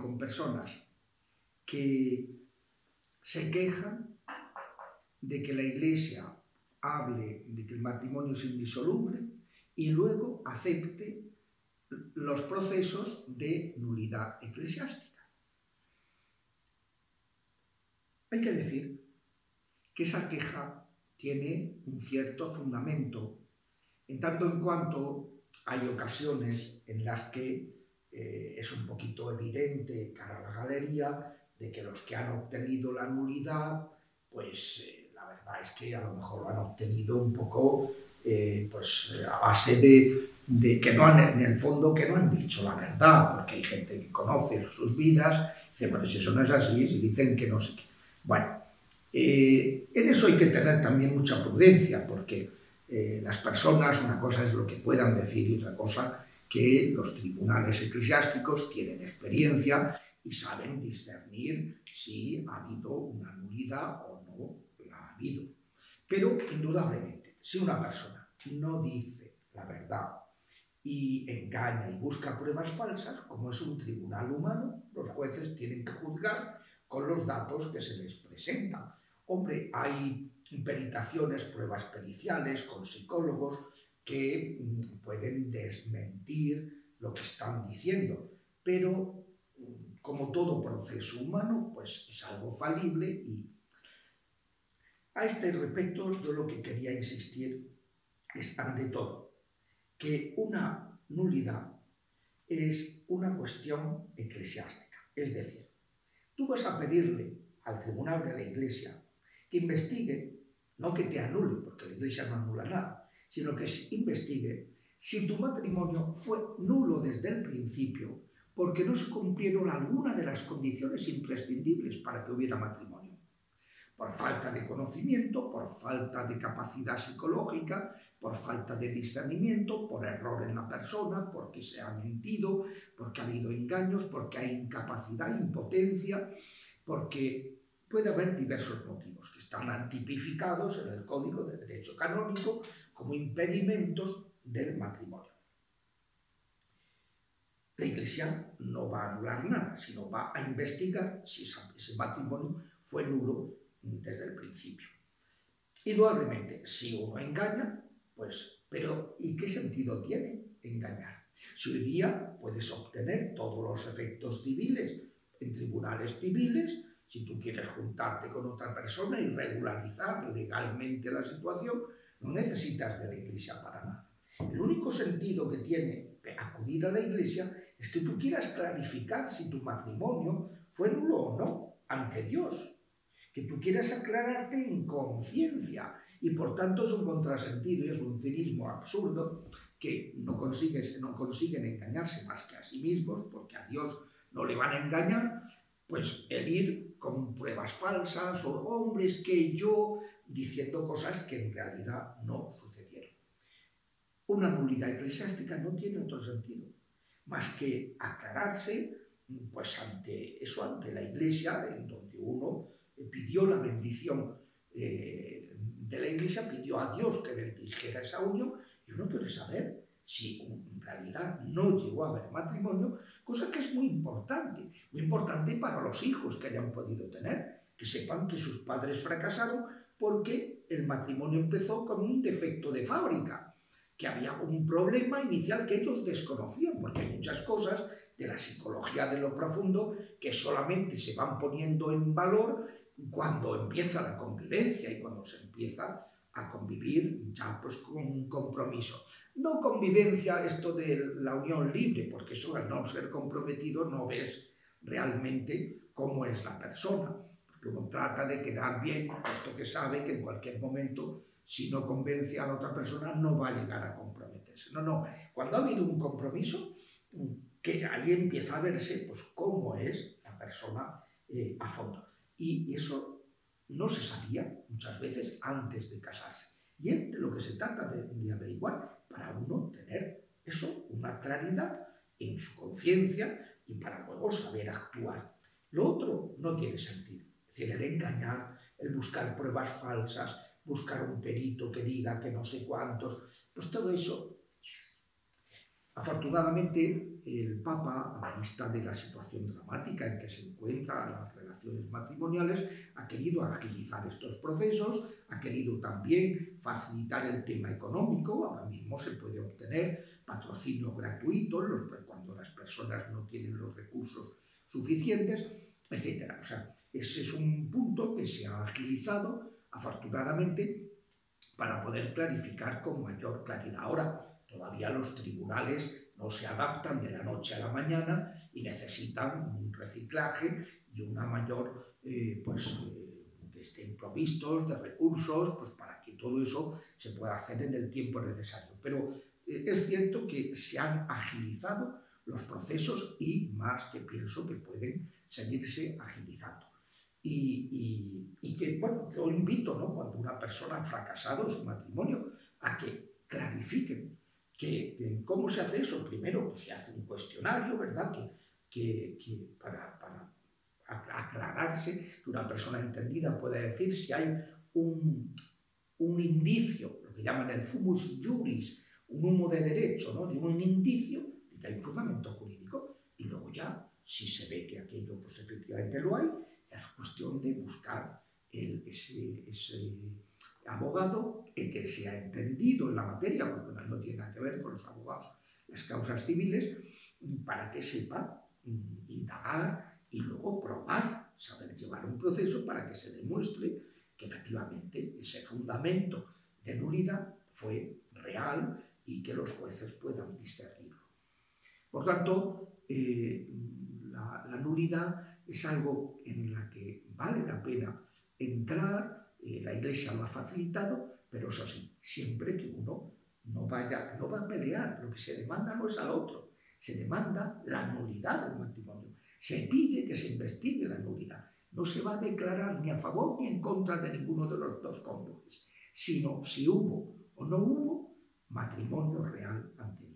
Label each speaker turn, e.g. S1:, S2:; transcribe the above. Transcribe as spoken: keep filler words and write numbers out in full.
S1: con personas que se quejan de que la Iglesia hable de que el matrimonio es indisoluble y luego acepte los procesos de nulidad eclesiástica. Hay que decir que esa queja tiene un cierto fundamento, en tanto en cuanto hay ocasiones en las que eh, es un poquito evidente cara a la galería de que los que han obtenido la nulidad, pues eh, la verdad es que a lo mejor lo han obtenido un poco eh, pues, a base de, de que no han, en el fondo, que no han dicho la verdad, porque hay gente que conoce sus vidas y dice, bueno, si eso no es así, si dicen que no sé qué. Bueno, eh, en eso hay que tener también mucha prudencia, porque eh, las personas, una cosa es lo que puedan decir y otra cosa que los tribunales eclesiásticos tienen experiencia y saben discernir si ha habido una nulidad o no la ha habido. Pero, indudablemente, si una persona no dice la verdad y engaña y busca pruebas falsas, como es un tribunal humano, los jueces tienen que juzgar con los datos que se les presentan. Hombre, hay peritaciones, pruebas periciales con psicólogos que pueden desmentir lo que están diciendo, pero como todo proceso humano, pues es algo falible y a este respecto yo lo que quería insistir es, ante todo, que una nulidad es una cuestión eclesiástica. Es decir, tú vas a pedirle al tribunal de la Iglesia que investigue, no que te anule, porque la Iglesia no anula nada, sino que investigue si tu matrimonio fue nulo desde el principio porque no se cumplieron alguna de las condiciones imprescindibles para que hubiera matrimonio. Por falta de conocimiento, por falta de capacidad psicológica, por falta de discernimiento, por error en la persona, porque se ha mentido, porque ha habido engaños, porque hay incapacidad, impotencia, porque puede haber diversos motivos que están tipificados en el Código de Derecho Canónico como impedimentos del matrimonio. La Iglesia no va a anular nada, sino va a investigar si ese matrimonio fue nulo desde el principio. Indudablemente, si uno engaña, pues, pero ¿y qué sentido tiene engañar? Si hoy día puedes obtener todos los efectos civiles en tribunales civiles, si tú quieres juntarte con otra persona y regularizar legalmente la situación, no necesitas de la Iglesia para nada. El único sentido que tiene acudir a la Iglesia es que tú quieras clarificar si tu matrimonio fue nulo o no ante Dios, que tú quieras aclararte en conciencia, y por tanto es un contrasentido y es un cinismo absurdo que no, consigues, no consiguen engañarse más que a sí mismos, porque a Dios no le van a engañar, pues el ir con pruebas falsas o hombres que yo, diciendo cosas que en realidad no sucedieron. Una nulidad eclesiástica no tiene otro sentido más que aclararse, pues ante eso, ante la Iglesia, en donde uno pidió la bendición eh, de la Iglesia, pidió a Dios que bendijera esa unión, y uno quiere saber si en realidad no llegó a haber matrimonio, cosa que es muy importante, muy importante para los hijos que hayan podido tener, que sepan que sus padres fracasaron porque el matrimonio empezó con un defecto de fábrica, que había un problema inicial que ellos desconocían, porque hay muchas cosas de la psicología de lo profundo que solamente se van poniendo en valor cuando empieza la convivencia y cuando se empieza a convivir ya pues con un compromiso. No convivencia esto de la unión libre, porque eso al no ser comprometido no ves realmente cómo es la persona, porque uno trata de quedar bien, puesto que sabe que en cualquier momento, si no convence a la otra persona, no va a llegar a comprometerse. No, no, cuando ha habido un compromiso, que ahí empieza a verse pues cómo es la persona eh, a fondo. Y eso no se sabía muchas veces antes de casarse. Y es de lo que se trata de, de averiguar para uno tener eso, una claridad en su conciencia y para luego saber actuar. Lo otro no tiene sentido. Es decir, el engañar, el buscar pruebas falsas, buscar un perito que diga que no sé cuántos, pues todo eso Afortunadamente, el Papa, a la vista de la situación dramática en que se encuentran las relaciones matrimoniales, ha querido agilizar estos procesos, ha querido también facilitar el tema económico. Ahora mismo se puede obtener patrocinio gratuito cuando las personas no tienen los recursos suficientes, etcétera. O sea, ese es un punto que se ha agilizado, afortunadamente, para poder clarificar con mayor claridad. Ahora, todavía los tribunales no se adaptan de la noche a la mañana y necesitan un reciclaje y una mayor, eh, pues, eh, que estén provistos de recursos, pues, para que todo eso se pueda hacer en el tiempo necesario. Pero eh, es cierto que se han agilizado los procesos y más que pienso que pueden seguirse agilizando. Y, y, y que, bueno, yo invito, ¿no?, cuando una persona ha fracasado en su matrimonio, a que clarifiquen que, que cómo se hace eso. Primero, pues se hace un cuestionario, ¿verdad?, que, que, que para, para aclararse, que una persona entendida pueda decir si hay un, un indicio, lo que llaman el fumus juris, un humo de derecho, ¿no?, de un indicio de que hay un fundamento jurídico, y luego ya, si se ve que aquello, pues efectivamente lo hay, es cuestión de buscar el, ese, ese abogado que sea entendido en la materia, porque no tiene nada que ver con los abogados, las causas civiles, para que sepa indagar y luego probar, saber llevar un proceso para que se demuestre que efectivamente ese fundamento de nulidad fue real y que los jueces puedan discernirlo. Por tanto, eh, la, la nulidad es algo en la que vale la pena entrar. Eh, la Iglesia lo ha facilitado, pero eso sí, siempre que uno no vaya, no va a pelear. Lo que se demanda no es al otro, se demanda la nulidad del matrimonio. Se pide que se investigue la nulidad. No se va a declarar ni a favor ni en contra de ninguno de los dos cónyuges, sino si hubo o no hubo matrimonio real ante Dios.